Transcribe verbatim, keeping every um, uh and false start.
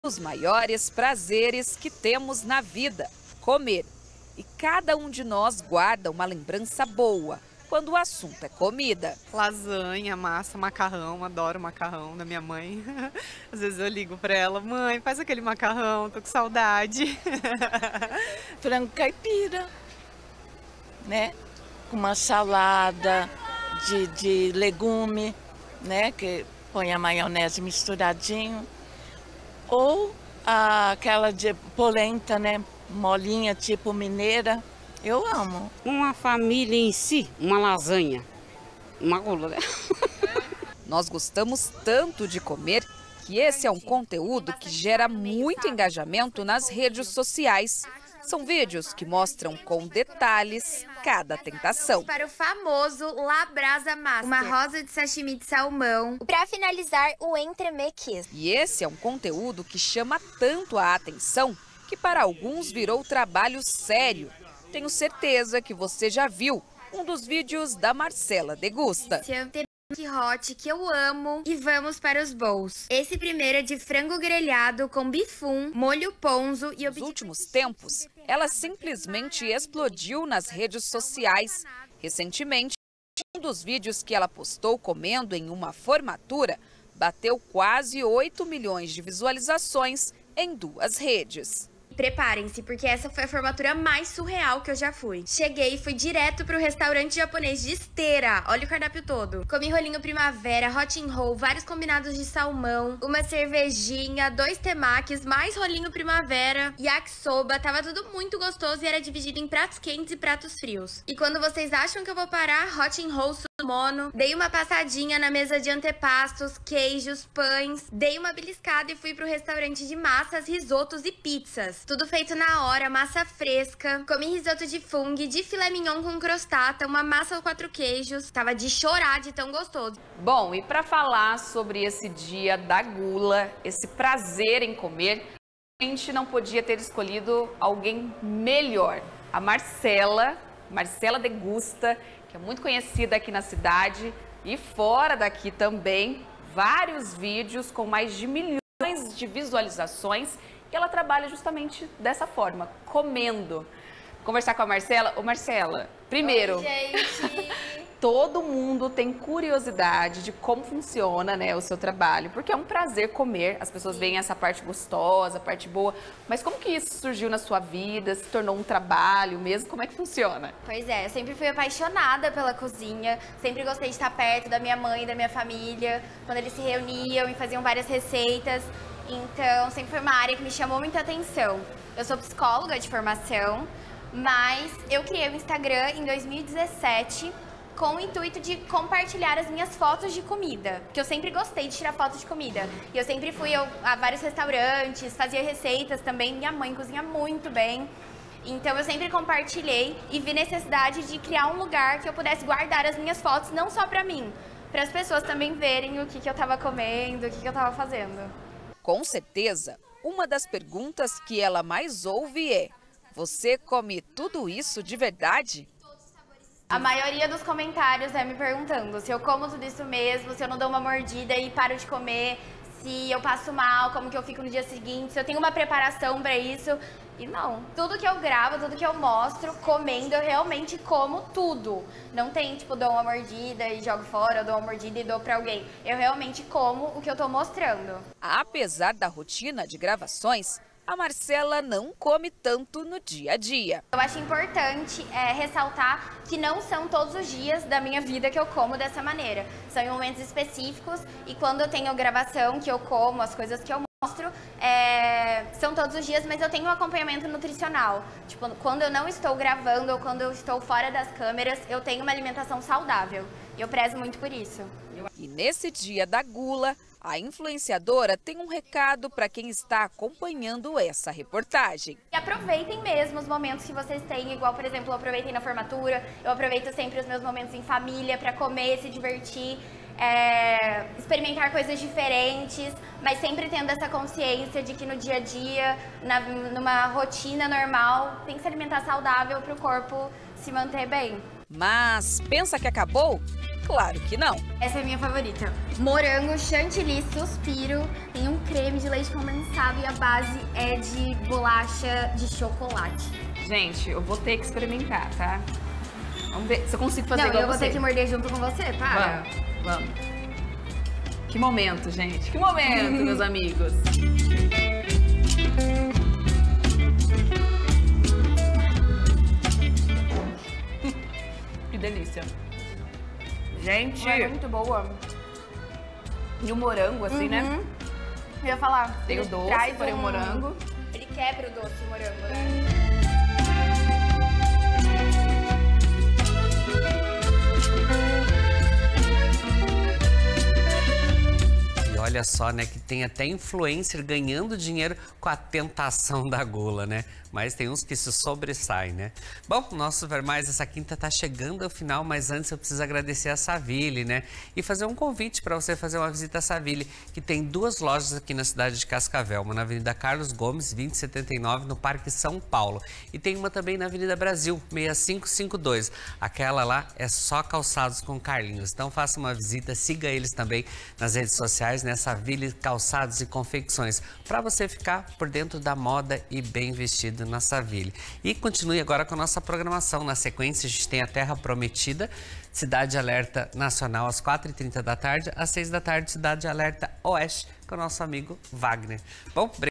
Os maiores prazeres que temos na vida, comer. E cada um de nós guarda uma lembrança boa quando o assunto é comida. Lasanha, massa, macarrão, adoro macarrão da minha mãe. Às vezes eu ligo para ela, mãe, faz aquele macarrão, tô com saudade. Frango caipira, né? Com uma salada de, de legume, né? Que põe a maionese misturadinho. Ou a, aquela de polenta, né? Molinha, tipo mineira. Eu amo. Uma família em si, uma lasanha, uma gula, né? Nós gostamos tanto de comer que esse é um conteúdo que gera muito engajamento nas redes sociais. São vídeos que mostram com detalhes cada tentação. Para o famoso La Brasa Master, uma rosa de sashimi de salmão. Para finalizar, o entremets kiss. E esse é um conteúdo que chama tanto a atenção que para alguns virou trabalho sério. Tenho certeza que você já viu um dos vídeos da Marcela Degusta. Que hot, que eu amo. E vamos para os bowls. Esse primeiro é de frango grelhado com bifum, molho ponzo e... Nos últimos tempos, ela simplesmente explodiu nas redes sociais. Recentemente, um dos vídeos que ela postou comendo em uma formatura bateu quase oito milhões de visualizações em duas redes. Preparem-se, porque essa foi a formatura mais surreal que eu já fui. Cheguei e fui direto pro restaurante japonês de esteira. Olha o cardápio todo. Comi rolinho primavera, hot and roll, vários combinados de salmão, uma cervejinha, dois temakis, mais rolinho primavera, yakisoba. Tava tudo muito gostoso e era dividido em pratos quentes e pratos frios. E quando vocês acham que eu vou parar, hot and roll mono, dei uma passadinha na mesa de antepastos, queijos, pães, dei uma beliscada e fui pro restaurante de massas, risotos e pizzas. Tudo feito na hora, massa fresca. Comi risoto de fungo, de filé mignon com crostata, uma massa quatro queijos. Tava de chorar de tão gostoso. Bom, e para falar sobre esse dia da gula, esse prazer em comer, a gente não podia ter escolhido alguém melhor. A Marcela, Marcela Degusta, que é muito conhecida aqui na cidade e fora daqui também. Vários vídeos com mais de milhões de visualizações. E ela trabalha justamente dessa forma, comendo. Conversar com a Marcela. Ô Marcela, primeiro, Oi, gente. Todo mundo tem curiosidade de como funciona, né, o seu trabalho, porque é um prazer comer, as pessoas veem essa parte gostosa, a parte boa, mas como que isso surgiu na sua vida, se tornou um trabalho mesmo, como é que funciona? Pois é, eu sempre fui apaixonada pela cozinha, sempre gostei de estar perto da minha mãe, da minha família, quando eles se reuniam e faziam várias receitas. Então, sempre foi uma área que me chamou muita atenção. Eu sou psicóloga de formação, mas eu criei o Instagram em dois mil e dezessete com o intuito de compartilhar as minhas fotos de comida, porque eu sempre gostei de tirar fotos de comida. E eu sempre fui a vários restaurantes, fazia receitas também, minha mãe cozinha muito bem. Então eu sempre compartilhei e vi necessidade de criar um lugar que eu pudesse guardar as minhas fotos, não só pra mim, para as pessoas também verem o que, que eu tava comendo, o que, que eu tava fazendo. Com certeza, uma das perguntas que ela mais ouve é: você come tudo isso de verdade? A maioria dos comentários é me perguntando se eu como tudo isso mesmo, se eu não dou uma mordida e paro de comer, se eu passo mal, como que eu fico no dia seguinte, se eu tenho uma preparação para isso. E não, tudo que eu gravo, tudo que eu mostro comendo, eu realmente como tudo. Não tem, tipo, dou uma mordida e jogo fora, eu dou uma mordida e dou pra alguém. Eu realmente como o que eu tô mostrando. Apesar da rotina de gravações, a Marcela não come tanto no dia a dia. Eu acho importante é, ressaltar que não são todos os dias da minha vida que eu como dessa maneira. São em momentos específicos e quando eu tenho gravação, que eu como, as coisas que eu mostro, é, são todos os dias, mas eu tenho um acompanhamento nutricional. Tipo, quando eu não estou gravando ou quando eu estou fora das câmeras, eu tenho uma alimentação saudável. E eu prezo muito por isso. E nesse dia da gula, a influenciadora tem um recado para quem está acompanhando essa reportagem. E aproveitem mesmo os momentos que vocês têm, igual, por exemplo, eu aproveitei na formatura, eu aproveito sempre os meus momentos em família para comer, se divertir, é, experimentar coisas diferentes, mas sempre tendo essa consciência de que no dia a dia, na, numa rotina normal, tem que se alimentar saudável para o corpo se manter bem. Mas pensa que acabou? Claro que não. Essa é a minha favorita. Morango, chantilly, suspiro, tem um creme de leite condensado e a base é de bolacha de chocolate. Gente, eu vou ter que experimentar, tá? Vamos ver se eu consigo fazer Não, igual eu vou você. ter que morder junto com você, para. Vamos, vamos. Que momento, gente. Que momento, meus amigos. Que delícia. Gente, É muito boa. e o morango, assim, né? Uhum. Eu ia falar. Tem o ele doce, traz porém o um- morango. Ele quebra o doce, o morango, né? E olha só, né, que tem até influencer ganhando dinheiro com a tentação da gula, né? Mas tem uns que se sobressaem, né? Bom, o nosso Ver Mais essa quinta tá chegando ao final, mas antes eu preciso agradecer a Saville, né? E fazer um convite para você fazer uma visita à Saville, que tem duas lojas aqui na cidade de Cascavel, uma na Avenida Carlos Gomes, vinte e setenta e nove, no Parque São Paulo. E tem uma também na Avenida Brasil, seis mil quinhentos e cinquenta e dois. Aquela lá é só calçados com Carlinhos. Então faça uma visita, siga eles também nas redes sociais, né? Saville Calçados e Confecções, para você ficar por dentro da moda e bem vestido na Saville. E continue agora com a nossa programação. Na sequência, a gente tem a Terra Prometida, Cidade Alerta Nacional às quatro e trinta da tarde, às seis da tarde, Cidade Alerta Oeste, com o nosso amigo Wagner. Bom,